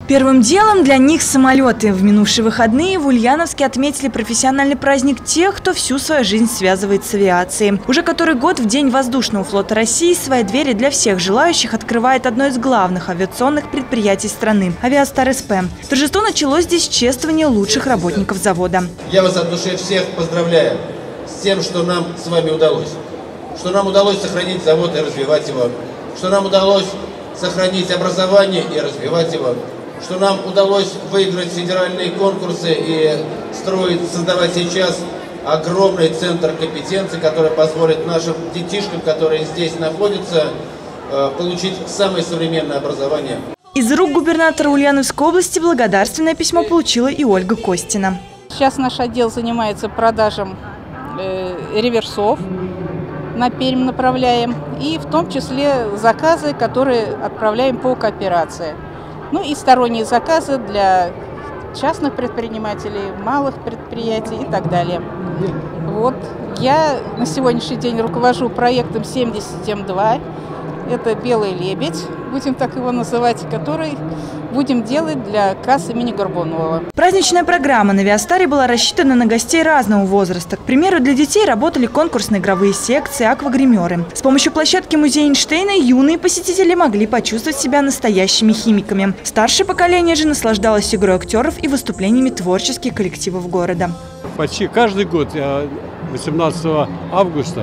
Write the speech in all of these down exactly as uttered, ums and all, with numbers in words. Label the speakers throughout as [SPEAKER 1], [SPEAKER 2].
[SPEAKER 1] Первым делом для них самолеты. В минувшие выходные в Ульяновске отметили профессиональный праздник тех, кто всю свою жизнь связывает с авиацией. Уже который год в День воздушного флота России свои двери для всех желающих открывает одно из главных авиационных предприятий страны – Авиастар СП. Торжество началось здесь с чествования лучших работников завода.
[SPEAKER 2] Я вас от души всех поздравляю с тем, что нам с вами удалось. Что нам удалось сохранить завод и развивать его. Что нам удалось сохранить образование и развивать его. Что нам удалось выиграть федеральные конкурсы и строить, создавать сейчас огромный центр компетенций, который позволит нашим детишкам, которые здесь находятся, получить самое современное образование.
[SPEAKER 1] Из рук губернатора Ульяновской области благодарственное письмо получила и Ольга Костина.
[SPEAKER 3] Сейчас наш отдел занимается продажей э, реверсов, на Пермь направляем, и в том числе заказы, которые отправляем по кооперации. Ну и сторонние заказы для частных предпринимателей, малых предприятий и так далее. Вот. Я на сегодняшний день руковожу проектом семьдесят эм два. Это «Белый лебедь», будем так его называть, который будем делать для касс имени Горбунова.
[SPEAKER 1] Праздничная программа на Авиастаре была рассчитана на гостей разного возраста. К примеру, для детей работали конкурсные игровые секции, аквагримеры. С помощью площадки музея Эйнштейна юные посетители могли почувствовать себя настоящими химиками. Старшее поколение же наслаждалось игрой актеров и выступлениями творческих коллективов города.
[SPEAKER 4] Почти каждый год я восемнадцатого августа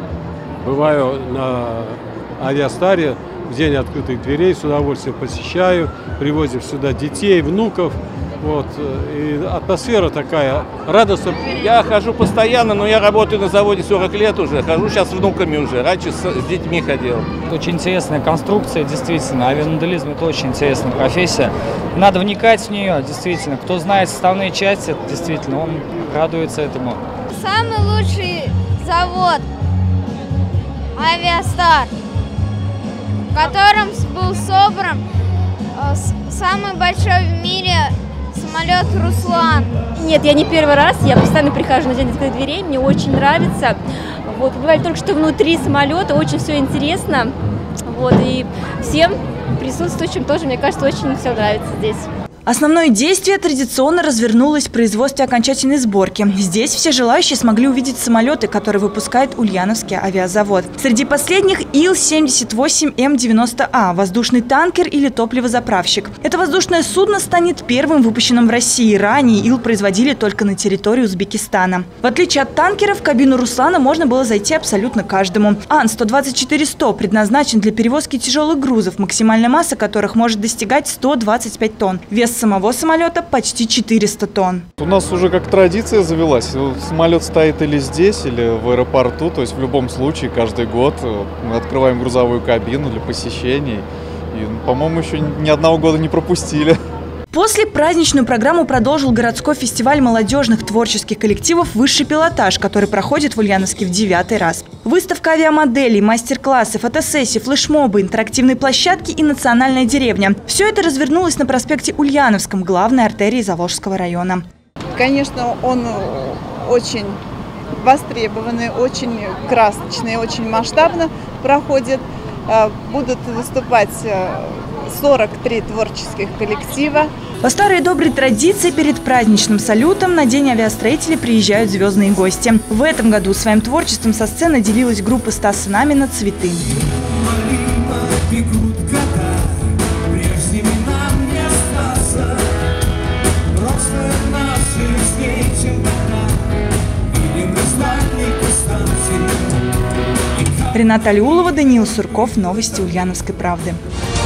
[SPEAKER 4] бываю на Авиастаре, в день открытых дверей, с удовольствием посещаю, привозим сюда детей, внуков. Вот. И атмосфера такая радостная.
[SPEAKER 5] Я хожу постоянно, но я работаю на заводе сорок лет уже, хожу сейчас с внуками уже, раньше с, с детьми ходил.
[SPEAKER 6] Очень интересная конструкция, действительно, авиамоделизм – это очень интересная профессия. Надо вникать в нее, действительно. Кто знает составные части, действительно, он радуется этому.
[SPEAKER 7] Самый лучший завод Авиастар, в котором был собран самый большой в мире самолет «Руслан».
[SPEAKER 8] Нет, я не первый раз, я постоянно прихожу на день открытых дверей, мне очень нравится. Вот, бывали только что внутри самолета, очень все интересно. Вот, и всем присутствующим тоже, мне кажется, очень все нравится здесь.
[SPEAKER 1] Основное действие традиционно развернулось в производстве окончательной сборки. Здесь все желающие смогли увидеть самолеты, которые выпускает Ульяновский авиазавод. Среди последних Ил семьдесят восемь М девяносто А – воздушный танкер или топливозаправщик. Это воздушное судно станет первым выпущенным в России. Ранее Ил производили только на территории Узбекистана. В отличие от танкера, в кабину «Руслана» можно было зайти абсолютно каждому. Ан сто двадцать четыре сто предназначен для перевозки тяжелых грузов, максимальная масса которых может достигать ста двадцати пяти тонн. Вес самого самолета почти четыреста тонн.
[SPEAKER 9] У нас уже как традиция завелась. Самолет стоит или здесь, или в аэропорту. То есть в любом случае каждый год мы открываем грузовую кабину для посещений. И, по-моему, еще ни одного года не пропустили.
[SPEAKER 1] После праздничную программу продолжил городской фестиваль молодежных творческих коллективов «Высший пилотаж», который проходит в Ульяновске в девятый раз. Выставка авиамоделей, мастер-классы, фотосессии, флешмобы, интерактивные площадки и национальная деревня. Все это развернулось на проспекте Ульяновском, главной артерии Заволжского района.
[SPEAKER 10] Конечно, он очень востребованный, очень красочный, очень масштабно проходит. Будут выступать сорок три творческих коллектива.
[SPEAKER 1] По старой доброй традиции перед праздничным салютом на День авиастроителей приезжают звездные гости. В этом году своим творчеством со сцены делилась группа Стаса Намина «Цветы». Рената Алиулова, Даниил Сурков. Новости Ульяновской правды.